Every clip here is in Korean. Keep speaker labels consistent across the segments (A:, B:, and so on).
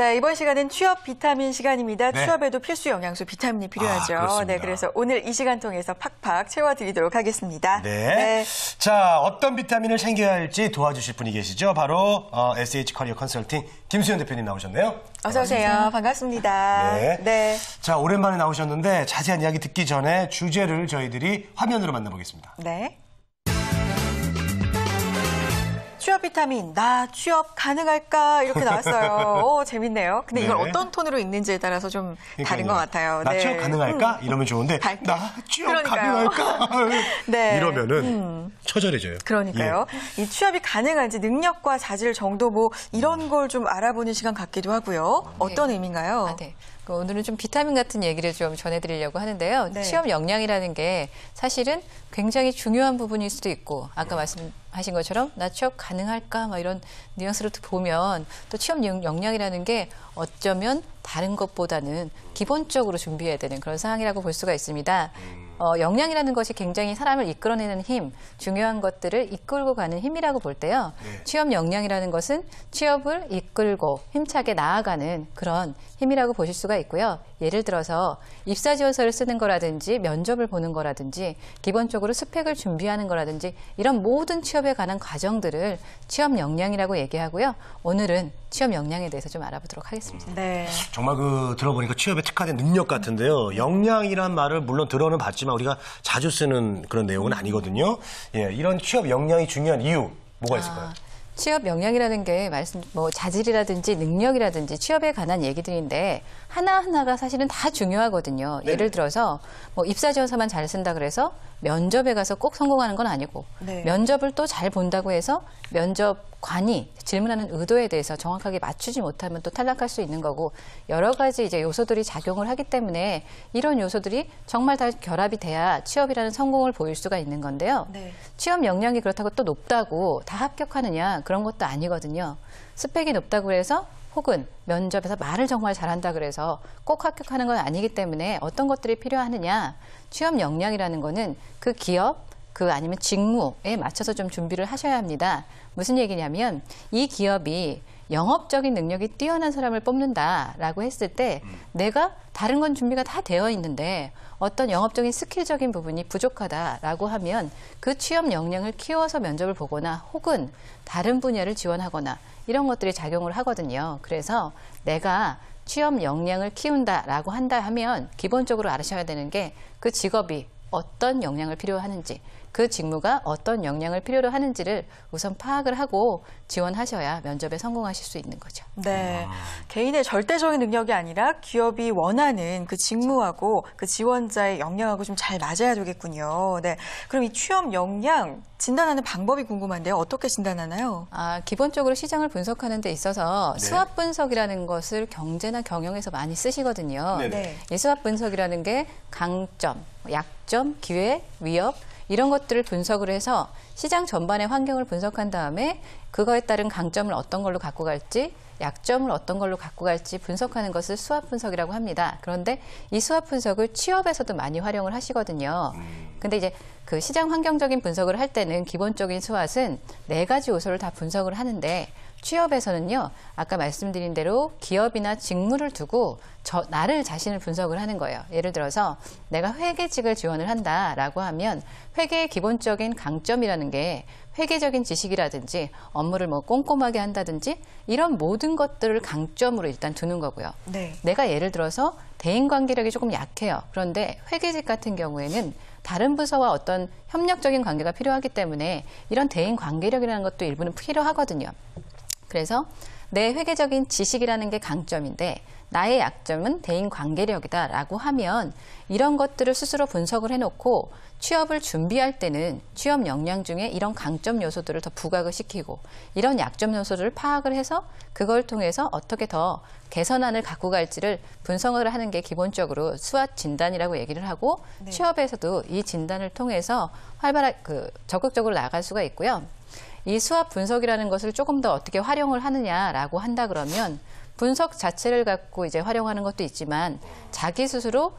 A: 네, 이번 시간은 취업 비타민 시간입니다.
B: 네.
A: 취업에도 필수 영양소 비타민이 필요하죠.
B: 그렇습니다.
A: 네, 그래서 오늘 이 시간 통해서 팍팍 채워드리도록 하겠습니다.
B: 네. 자, 어떤 비타민을 챙겨야 할지 도와주실 분이 계시죠. 바로 SH 커리어 컨설팅 김수현 대표님 나오셨네요.
A: 어서 오세요. 반갑습니다.
B: 네. 자, 오랜만에 나오셨는데 자세한 이야기 듣기 전에 주제를 저희들이 화면으로 만나보겠습니다.
A: 네. 취업 비타민, 나 취업 가능할까? 이렇게 나왔어요. 오, 재밌네요. 근데 이걸
B: 네.
A: 어떤 톤으로 읽는지에 따라서 좀 다른 것 같아요.
B: 나
A: 네.
B: 취업 가능할까? 이러면 좋은데
A: 밝게.
B: 나 취업
A: 그러니까요.
B: 가능할까?
A: 네.
B: 이러면은 처절해져요.
A: 그러니까요. 이 취업이 가능한지 능력과 자질 정도 뭐 이런 걸 좀 알아보는 시간 같기도 하고요. 어떤 의미인가요?
C: 네. 오늘은 좀 비타민 같은 얘기를 좀 전해드리려고 하는데요.
A: 네.
C: 취업 역량이라는 게 사실은 굉장히 중요한 부분일 수도 있고 아까 말씀하신 것처럼 나 취업 가능할까? 막 이런 뉘앙스로 보면 또 취업 역량이라는 게 어쩌면 다른 것보다는 기본적으로 준비해야 되는 그런 상황이라고 볼 수가 있습니다. 역량이라는 것이 굉장히 사람을 이끌어내는 힘, 중요한 것들을 이끌고 가는 힘이라고 볼 때요.
B: 네.
C: 취업 역량이라는 것은 취업을 이끌고 힘차게 나아가는 그런 힘이라고 보실 수가 있고요. 예를 들어서 입사 지원서를 쓰는 거라든지 면접을 보는 거라든지 기본적으로 스펙을 준비하는 거라든지 이런 모든 취업에 관한 과정들을 취업 역량이라고 얘기하고요. 오늘은 취업 역량에 대해서 좀 알아보도록 하겠습니다.
A: 네.
B: 정말 들어보니까 취업에 특화된 능력 같은데요. 역량이란 말을 물론 들어는 봤지만 우리가 자주 쓰는 그런 내용은 아니거든요. 예, 이런 취업 역량이 중요한 이유 뭐가 있을까요?
C: 취업 역량이라는 게 자질이라든지 능력이라든지 취업에 관한 얘기들인데 하나하나가 사실은 다 중요하거든요.
B: 네.
C: 예를 들어서 입사 지원서만 잘 쓴다 그래서 면접에 가서 꼭 성공하는 건 아니고
A: 네.
C: 면접을 또 잘 본다고 해서 면접관이 질문하는 의도에 대해서 정확하게 맞추지 못하면 또 탈락할 수 있는 거고 여러 가지 이제 요소들이 작용을 하기 때문에 이런 요소들이 정말 다 결합이 돼야 취업이라는 성공을 보일 수가 있는 건데요.
A: 네.
C: 취업 역량이 그렇다고 또 높다고 다 합격하느냐 그런 것도 아니거든요. 스펙이 높다고 해서 혹은 면접에서 말을 정말 잘한다 그래서 꼭 합격하는 건 아니기 때문에 어떤 것들이 필요하느냐. 취업 역량이라는 거는 그 기업, 아니면 직무에 맞춰서 좀 준비를 하셔야 합니다. 무슨 얘기냐면 이 기업이 영업적인 능력이 뛰어난 사람을 뽑는다라고 했을 때 내가 다른 건 준비가 다 되어 있는데 어떤 영업적인 스킬적인 부분이 부족하다라고 하면 그 취업 역량을 키워서 면접을 보거나 혹은 다른 분야를 지원하거나 이런 것들이 작용을 하거든요. 그래서 내가 취업 역량을 키운다라고 한다 하면 기본적으로 알으셔야 되는 게 그 직업이 어떤 역량을 필요하는지 그 직무가 어떤 역량을 필요로 하는지를 우선 파악을 하고 지원하셔야 면접에 성공하실 수 있는 거죠.
A: 네. 개인의 절대적인 능력이 아니라 기업이 원하는 그 직무하고 그 지원자의 역량하고 좀 잘 맞아야 되겠군요. 네. 그럼 이 취업 역량 진단하는 방법이 궁금한데요. 어떻게 진단하나요?
C: 기본적으로 시장을 분석하는 데 있어서
B: 네.
C: 수합 분석이라는 것을 경제나 경영에서 많이 쓰시거든요.
B: 네네.
C: 이 수합 분석이라는 게 강점, 약점, 기회, 위협 이런 것들을 분석을 해서 시장 전반의 환경을 분석한 다음에 그거에 따른 강점을 어떤 걸로 갖고 갈지 약점을 어떤 걸로 갖고 갈지 분석하는 것을 수합 분석이라고 합니다. 그런데 이 수합 분석을 취업에서도 많이 활용을 하시거든요. 근데 이제 그 시장 환경적인 분석을 할 때는 기본적인 수합은 4가지 요소를 다 분석을 하는데 취업에서는요, 아까 말씀드린 대로 기업이나 직무를 두고 나를 자신을 분석을 하는 거예요. 예를 들어서 내가 회계직을 지원을 한다라고 하면 회계의 기본적인 강점이라는 게 회계적인 지식이라든지 업무를 꼼꼼하게 한다든지 이런 모든 것들을 강점으로 일단 두는 거고요.
A: 네.
C: 내가 예를 들어서 대인관계력이 조금 약해요. 그런데 회계직 같은 경우에는 다른 부서와 어떤 협력적인 관계가 필요하기 때문에 이런 대인관계력이라는 것도 일부는 필요하거든요. 그래서 내 회계적인 지식이라는 게 강점인데 나의 약점은 대인관계력이다라고 하면 이런 것들을 스스로 분석을 해놓고 취업을 준비할 때는 취업 역량 중에 이런 강점 요소들을 더 부각을 시키고 이런 약점 요소를 파악을 해서 그걸 통해서 어떻게 더 개선안을 갖고 갈지를 분석을 하는 게 기본적으로 수학 진단이라고 얘기를 하고
A: 네.
C: 취업에서도 이 진단을 통해서 활발하게 적극적으로 나갈 수가 있고요. 이 수합 분석이라는 것을 조금 더 어떻게 활용을 하느냐라고 한다 그러면 분석 자체를 갖고 이제 활용하는 것도 있지만 자기 스스로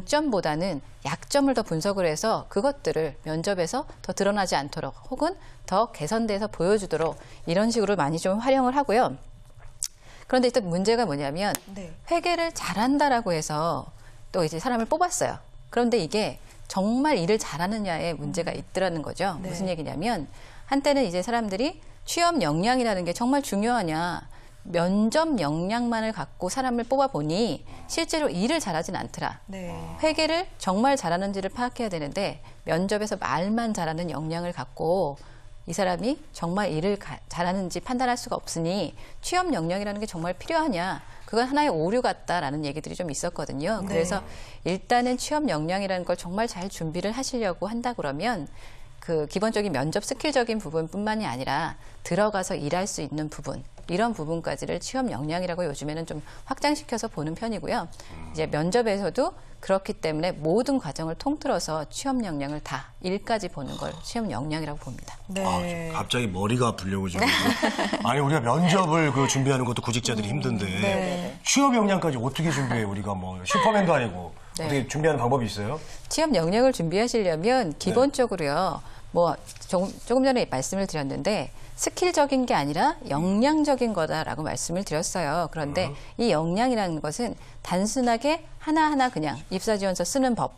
C: 강점보다는 약점을 더 분석을 해서 그것들을 면접에서 더 드러나지 않도록 혹은 더 개선돼서 보여주도록 이런 식으로 많이 좀 활용을 하고요. 그런데 또 문제가 뭐냐면
A: 네.
C: 회계를 잘한다라고 해서 또 이제 사람을 뽑았어요. 그런데 이게 정말 일을 잘하느냐에 문제가 있더라는 거죠.
A: 네.
C: 무슨 얘기냐면 한때는 이제 사람들이 취업 역량이라는 게 정말 중요하냐. 면접 역량만을 갖고 사람을 뽑아보니 실제로 일을 잘하진 않더라.
A: 네.
C: 회계를 정말 잘하는지를 파악해야 되는데 면접에서 말만 잘하는 역량을 갖고 이 사람이 정말 일을 잘하는지 판단할 수가 없으니 취업 역량이라는 게 정말 필요하냐. 그건 하나의 오류 같다라는 얘기들이 좀 있었거든요. 그래서 일단은 취업 역량이라는 걸 정말 잘 준비를 하시려고 한다 그러면 그 기본적인 면접 스킬적인 부분뿐만이 아니라 들어가서 일할 수 있는 부분, 이런 부분까지를 취업 역량이라고 요즘에는 좀 확장시켜서 보는 편이고요. 이제 면접에서도 그렇기 때문에 모든 과정을 통틀어서 취업 역량을 다 일까지 보는 걸 취업 역량이라고 봅니다.
A: 네.
B: 아, 갑자기 머리가 아프려고 지금. 아니, 우리가 면접을 그 준비하는 것도 구직자들이 힘든데
A: 네.
B: 취업 역량까지 어떻게 준비해? 우리가 뭐 슈퍼맨도 아니고.
C: 네.
B: 어떻게 준비하는 방법이 있어요?
C: 취업 역량을 준비하시려면 기본적으로요. 뭐 조금 전에 말씀을 드렸는데 스킬적인 게 아니라 역량적인 거다라고 말씀을 드렸어요. 그런데 이 역량이라는 것은 단순하게 하나하나 그냥 입사지원서 쓰는 법,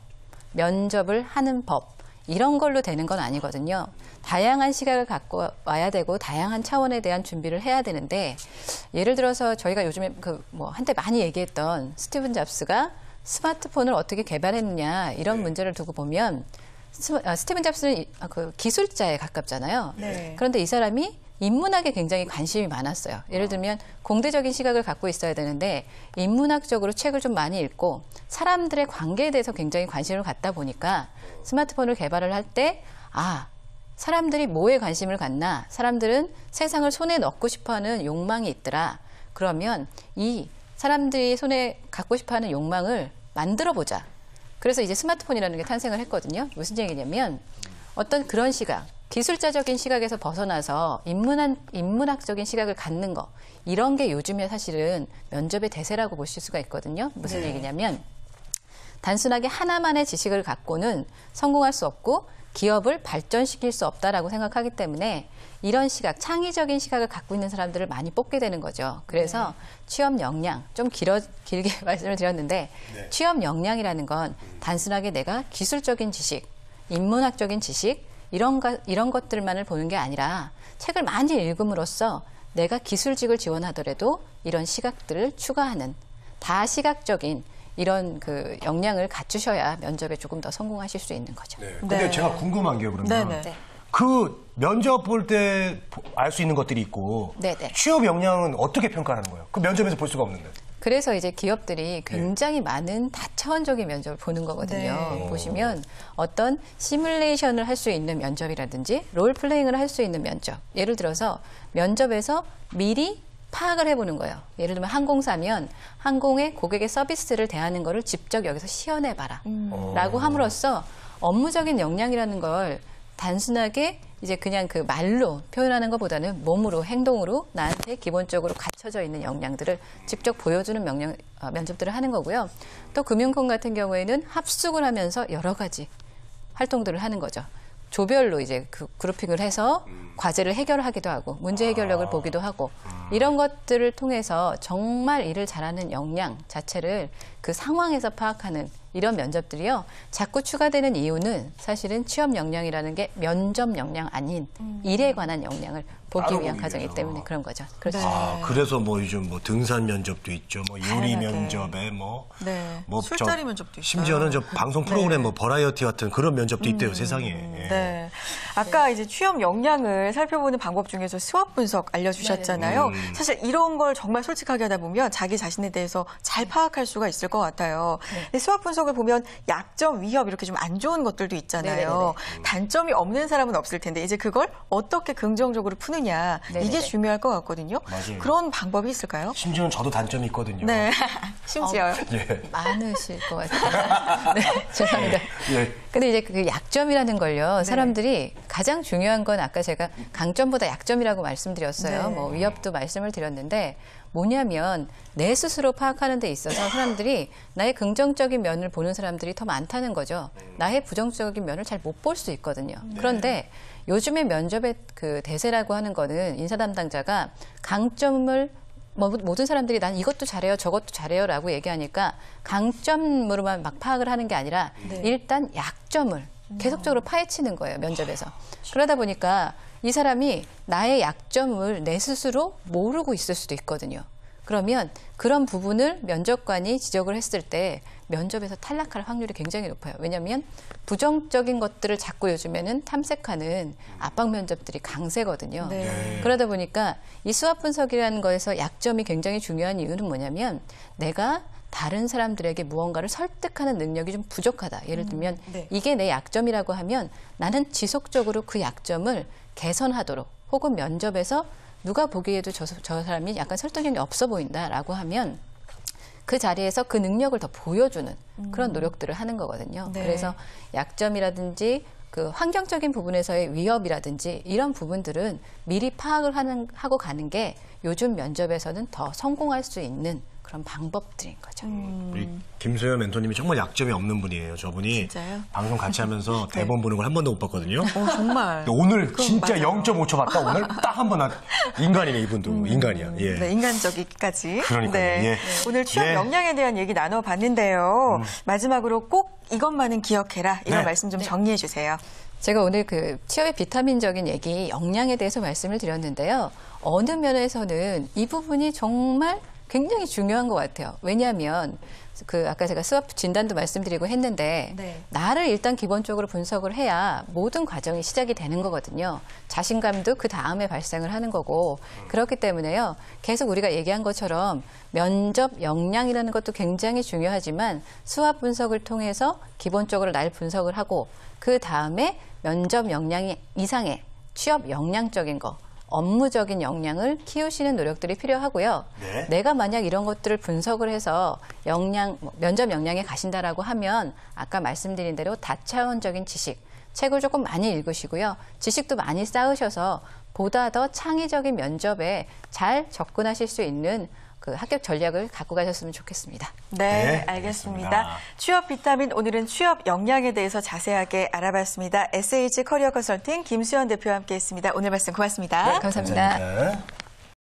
C: 면접을 하는 법 이런 걸로 되는 건 아니거든요. 다양한 시각을 갖고 와야 되고 다양한 차원에 대한 준비를 해야 되는데 예를 들어서 저희가 요즘에 그 뭐 한때 많이 얘기했던 스티븐 잡스가 스마트폰을 어떻게 개발했느냐 이런 문제를 두고 보면 스티븐 잡스는 그 기술자에 가깝잖아요.
A: 네.
C: 그런데 이 사람이 인문학에 굉장히 관심이 많았어요. 예를 들면 공대적인 시각을 갖고 있어야 되는데 인문학적으로 책을 좀 많이 읽고 사람들의 관계에 대해서 굉장히 관심을 갖다 보니까 스마트폰을 개발을 할 때 사람들이 뭐에 관심을 갖나? 사람들은 세상을 손에 넣고 싶어하는 욕망이 있더라. 그러면 이 사람들이 손에 갖고 싶어하는 욕망을 만들어보자. 그래서 이제 스마트폰이라는 게 탄생을 했거든요. 무슨 얘기냐면 어떤 그런 시각, 기술자적인 시각에서 벗어나서 인문학적인 시각을 갖는 거 이런 게 요즘에 사실은 면접의 대세라고 보실 수가 있거든요. 무슨 얘기냐면 단순하게 하나만의 지식을 갖고는 성공할 수 없고 기업을 발전시킬 수 없다라고 생각하기 때문에 이런 시각, 창의적인 시각을 갖고 있는 사람들을 많이 뽑게 되는 거죠. 그래서 취업 역량, 좀 길게 말씀을 드렸는데 취업 역량이라는 건 단순하게 내가 기술적인 지식, 인문학적인 지식 이런 것들만을 보는 게 아니라 책을 많이 읽음으로써 내가 기술직을 지원하더라도 이런 시각들을 추가하는 다시각적인 이런 그 역량을 갖추셔야 면접에 조금 더 성공하실 수 있는 거죠.
B: 네. 근데
A: 네.
B: 제가 궁금한 게 그러면
A: 네네.
B: 그 면접 볼 때 알 수 있는 것들이 있고
C: 네네.
B: 취업 역량은 어떻게 평가하는 거예요? 그 면접에서 볼 수가 없는데.
C: 그래서 이제 기업들이 굉장히 많은 다차원적인 면접을 보는 거거든요.
A: 네.
C: 보시면 어떤 시뮬레이션을 할 수 있는 면접이라든지 롤플레잉을 할 수 있는 면접. 예를 들어서 면접에서 미리 파악을 해보는 거예요. 예를 들면 항공사면 항공의 고객의 서비스를 대하는 거를 직접 여기서 시연해봐라. 라고 함으로써 업무적인 역량이라는 걸 단순하게 이제 그냥 그 말로 표현하는 것보다는 몸으로 행동으로 나한테 기본적으로 갖춰져 있는 역량들을 직접 보여주는 면접들을 하는 거고요. 또 금융권 같은 경우에는 합숙을 하면서 여러 가지 활동들을 하는 거죠. 조별로 이제 그 그룹핑을 해서 과제를 해결하기도 하고 문제 해결력을 보기도 하고 이런 것들을 통해서 정말 일을 잘하는 역량 자체를 그 상황에서 파악하는 이런 면접들이요. 자꾸 추가되는 이유는 사실은 취업 역량이라는 게 면접 역량 아닌 일에 관한 역량을 보기
B: 따로
C: 위한
B: 보기
C: 과정이기
B: 위해서.
C: 때문에 그런 거죠. 그렇죠.
B: 아, 그래서 뭐 요즘 뭐 등산 면접도 있죠. 뭐 요리
A: 다양하게.
B: 면접에 뭐.
A: 네.
B: 뭐
A: 술자리 면접도 있어요.
B: 심지어는 저 방송 프로그램 뭐 버라이어티 같은 그런 면접도 있대요, 세상에. 예.
A: 네. 아까 이제 취업 역량을 살펴보는 방법 중에서 스왑 분석 알려주셨잖아요. 사실 이런 걸 정말 솔직하게 하다 보면 자기 자신에 대해서 잘 파악할 수가 있을 것 같아요. 근데 스왑 분석을 보면 약점, 위협 이렇게 좀 안 좋은 것들도 있잖아요. 단점이 없는 사람은 없을 텐데 이제 그걸 어떻게 긍정적으로 푸느냐 이게
C: 네네네.
A: 중요할 것 같거든요.
B: 맞아요.
A: 그런 방법이 있을까요?
B: 심지어는 저도 단점이 있거든요.
A: 네. 심지어요.
B: 예.
C: 많으실 것 같아요. 네, 죄송합니다.
B: 예.
C: 근데 이제 그 약점이라는 걸요. 사람들이 가장 중요한 건 아까 제가 강점보다 약점이라고 말씀드렸어요.
A: 네.
C: 뭐 위협도 말씀을 드렸는데 뭐냐면 내 스스로 파악하는 데 있어서 사람들이 나의 긍정적인 면을 보는 사람들이 더 많다는 거죠. 나의 부정적인 면을 잘 못 볼 수 있거든요. 그런데 요즘에 면접의 그 대세라고 하는 거는 인사 담당자가 강점을 모든 사람들이 난 이것도 잘해요, 저것도 잘해요라고 얘기하니까 강점으로만 막 파악을 하는 게 아니라
A: 네.
C: 일단 약점을 계속적으로 파헤치는 거예요, 면접에서. 그러다 보니까 이 사람이 나의 약점을 내 스스로 모르고 있을 수도 있거든요. 그러면 그런 부분을 면접관이 지적을 했을 때 면접에서 탈락할 확률이 굉장히 높아요. 왜냐하면 부정적인 것들을 자꾸 요즘에는 탐색하는 압박 면접들이 강세거든요.
A: 네.
C: 그러다 보니까 이 수합 분석이라는 거에서 약점이 굉장히 중요한 이유는 뭐냐면 내가 다른 사람들에게 무언가를 설득하는 능력이 좀 부족하다. 예를 들면
A: 네.
C: 이게 내 약점이라고 하면 나는 지속적으로 그 약점을 개선하도록 혹은 면접에서 누가 보기에도 저 사람이 약간 설득력이 없어 보인다라고 하면 그 자리에서 그 능력을 더 보여주는 그런 노력들을 하는 거거든요.
A: 네.
C: 그래서 약점이라든지 그 환경적인 부분에서의 위협이라든지 이런 부분들은 미리 파악을 하고 가는 게 요즘 면접에서는 더 성공할 수 있는 그런 방법들인 거죠.
B: 우리 김소연 멘토님이 정말 약점이 없는 분이에요. 저분이
A: 진짜요?
B: 방송 같이 하면서 대본 보는 걸 한 번도 못 봤거든요.
A: 정말.
B: 근데 오늘
A: 그건
B: 진짜
A: 맞아요.
B: 0.5초 봤다. 오늘 딱 한 번 인간이네 이분도 인간이야. 예.
A: 네, 인간적이기까지.
B: 그러니까요.
A: 네.
B: 예.
A: 오늘 취업
B: 예.
A: 역량에 대한 얘기 나눠봤는데요. 마지막으로 꼭 이것만은 기억해라. 이런
B: 네.
A: 말씀 좀 정리해 주세요.
C: 제가 오늘 그 취업의 비타민적인 얘기, 역량에 대해서 말씀을 드렸는데요. 어느 면에서는 이 부분이 정말 굉장히 중요한 것 같아요. 왜냐하면 그 아까 제가 수업 진단도 말씀드리고 했는데
A: 네.
C: 나를 일단 기본적으로 분석을 해야 모든 과정이 시작이 되는 거거든요. 자신감도 그 다음에 발생을 하는 거고 그렇기 때문에요. 계속 우리가 얘기한 것처럼 면접 역량이라는 것도 굉장히 중요하지만 수합 분석을 통해서 기본적으로 날 분석을 하고 그 다음에 면접 역량 이상의 취업 역량적인 거 업무적인 역량을 키우시는 노력들이 필요하고요.
B: 네.
C: 내가 만약 이런 것들을 분석을 해서 면접 역량에 가신다라고 하면 아까 말씀드린 대로 다차원적인 지식, 책을 조금 많이 읽으시고요. 지식도 많이 쌓으셔서 보다 더 창의적인 면접에 잘 접근하실 수 있는 그 합격 전략을 갖고 가셨으면 좋겠습니다.
A: 네,
B: 네,
A: 알겠습니다.
B: 알겠습니다.
A: 취업 비타민 오늘은 취업 역량에 대해서 자세하게 알아봤습니다. SH 커리어 컨설팅 김수연 대표와 함께했습니다. 오늘 말씀 고맙습니다.
C: 감사합니다.
B: 감사합니다.